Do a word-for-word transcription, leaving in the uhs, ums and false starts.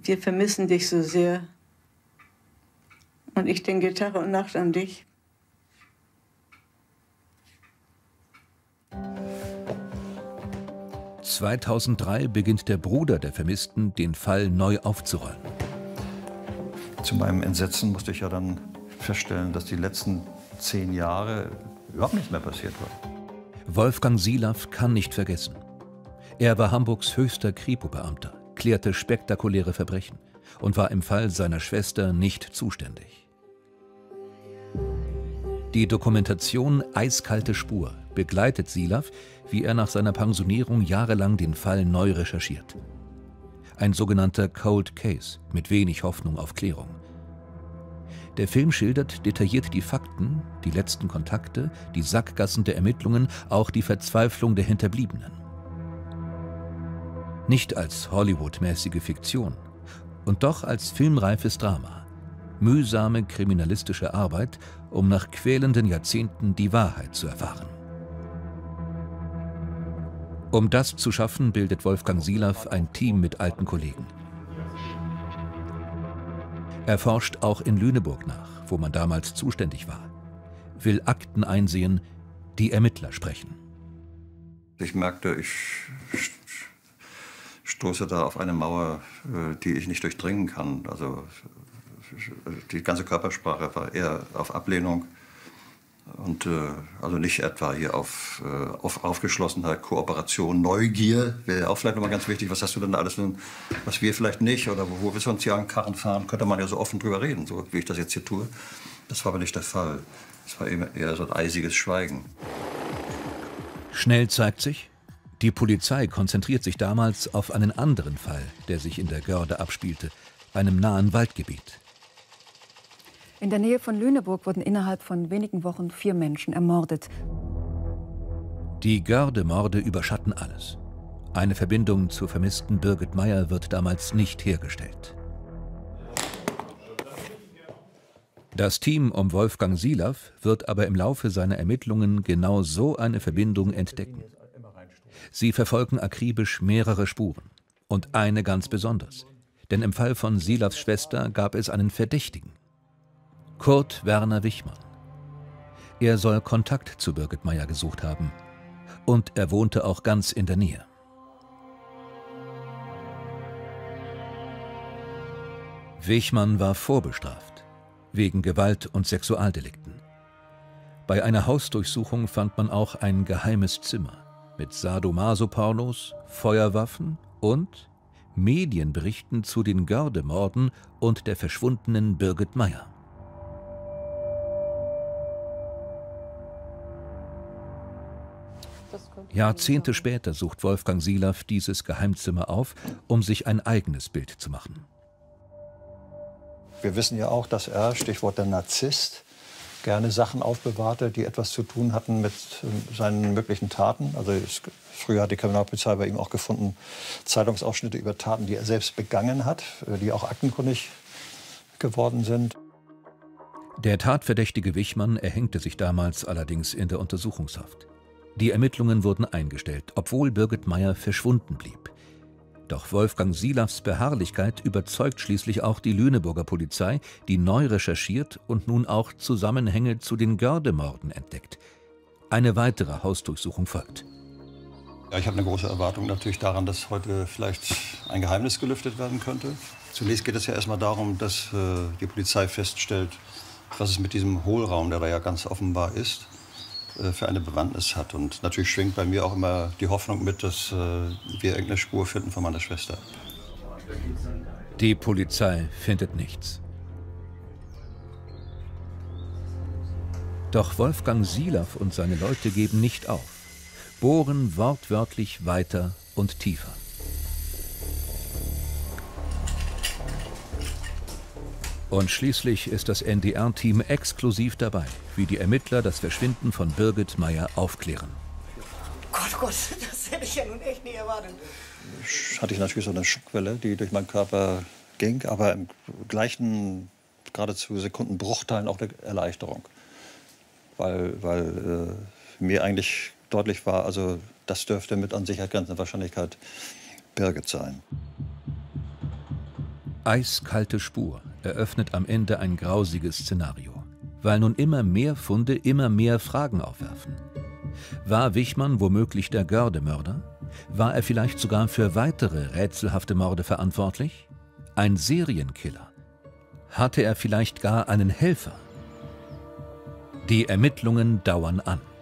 Wir vermissen dich so sehr. Und ich denke Tag und Nacht an dich. zweitausenddrei beginnt der Bruder der Vermissten, den Fall neu aufzurollen. Zu meinem Entsetzen musste ich ja dann feststellen, dass die letzten zehn Jahre überhaupt nichts mehr passiert war. Wolfgang Silaff kann nicht vergessen. Er war Hamburgs höchster Kripo-Beamter, klärte spektakuläre Verbrechen und war im Fall seiner Schwester nicht zuständig. Die Dokumentation Eiskalte Spur begleitet Silaff, wie er nach seiner Pensionierung jahrelang den Fall neu recherchiert. Ein sogenannter Cold Case mit wenig Hoffnung auf Klärung. Der Film schildert detailliert die Fakten, die letzten Kontakte, die Sackgassen der Ermittlungen, auch die Verzweiflung der Hinterbliebenen. Nicht als Hollywood-mäßige Fiktion und doch als filmreifes Drama. Mühsame kriminalistische Arbeit, um nach quälenden Jahrzehnten die Wahrheit zu erfahren. Um das zu schaffen, bildet Wolfgang Silaff ein Team mit alten Kollegen. Er forscht auch in Lüneburg nach, wo man damals zuständig war, will Akten einsehen, die Ermittler sprechen. Ich merkte, ich stoße da auf eine Mauer, die ich nicht durchdringen kann. Also die ganze Körpersprache war eher auf Ablehnung und äh, also nicht etwa hier auf, äh, auf Aufgeschlossenheit, Kooperation, Neugier. Wäre auch vielleicht nochmal ganz wichtig, was hast du denn da alles, was wir vielleicht nicht oder wo, wo willst du uns hier an Karren fahren, könnte man ja so offen drüber reden, so wie ich das jetzt hier tue. Das war aber nicht der Fall. Es war eher so ein eisiges Schweigen. Schnell zeigt sich, die Polizei konzentriert sich damals auf einen anderen Fall, der sich in der Görde abspielte, einem nahen Waldgebiet. In der Nähe von Lüneburg wurden innerhalb von wenigen Wochen vier Menschen ermordet. Die Görde-Morde überschatten alles. Eine Verbindung zur vermissten Birgit Meyer wird damals nicht hergestellt. Das Team um Wolfgang Silaff wird aber im Laufe seiner Ermittlungen genau so eine Verbindung entdecken. Sie verfolgen akribisch mehrere Spuren. Und eine ganz besonders. Denn im Fall von Silaffs Schwester gab es einen Verdächtigen. Kurt Werner Wichmann. Er soll Kontakt zu Birgit Meyer gesucht haben. Und er wohnte auch ganz in der Nähe. Wichmann war vorbestraft, wegen Gewalt- und Sexualdelikten. Bei einer Hausdurchsuchung fand man auch ein geheimes Zimmer mit Sadomaso-Pornos, Feuerwaffen und Medienberichten zu den Görde-Morden und der verschwundenen Birgit Meyer. Jahrzehnte später sucht Wolfgang Silaff dieses Geheimzimmer auf, um sich ein eigenes Bild zu machen. Wir wissen ja auch, dass er, Stichwort der Narzisst, gerne Sachen aufbewahrte, die etwas zu tun hatten mit seinen möglichen Taten. Also es, früher hat die Kriminalpolizei bei ihm auch gefunden Zeitungsausschnitte über Taten, die er selbst begangen hat, die auch aktenkundig geworden sind. Der tatverdächtige Wichmann erhängte sich damals allerdings in der Untersuchungshaft. Die Ermittlungen wurden eingestellt, obwohl Birgit Meyer verschwunden blieb. Doch Wolfgang Silaffs Beharrlichkeit überzeugt schließlich auch die Lüneburger Polizei, die neu recherchiert und nun auch Zusammenhänge zu den Görde-Morden entdeckt. Eine weitere Hausdurchsuchung folgt. Ja, ich habe eine große Erwartung natürlich daran, dass heute vielleicht ein Geheimnis gelüftet werden könnte. Zunächst geht es ja erstmal darum, dass äh, die Polizei feststellt, was es mit diesem Hohlraum, der da ja ganz offenbar ist, für eine Bewandtnis hat. Und natürlich schwingt bei mir auch immer die Hoffnung mit, dass äh, wir irgendeine Spur finden von meiner Schwester. Die Polizei findet nichts. Doch Wolfgang Silaff und seine Leute geben nicht auf, bohren wortwörtlich weiter und tiefer. Und schließlich ist das N D R-Team exklusiv dabei, wie die Ermittler das Verschwinden von Birgit Meyer aufklären. Gott, Gott, das hätte ich ja nun echt nie erwartet. Hatte ich natürlich so eine Schockwelle, die durch meinen Körper ging, aber im gleichen, geradezu Sekundenbruchteilen auch eine Erleichterung. Weil, weil äh, mir eigentlich deutlich war, also das dürfte mit an Sicherheit grenzender Wahrscheinlichkeit Birgit sein. eiskalte Spur eröffnet am Ende ein grausiges Szenario, weil nun immer mehr Funde immer mehr Fragen aufwerfen. War Wichmann womöglich der Görde-Mörder? War er vielleicht sogar für weitere rätselhafte Morde verantwortlich? Ein Serienkiller? Hatte er vielleicht gar einen Helfer? Die Ermittlungen dauern an.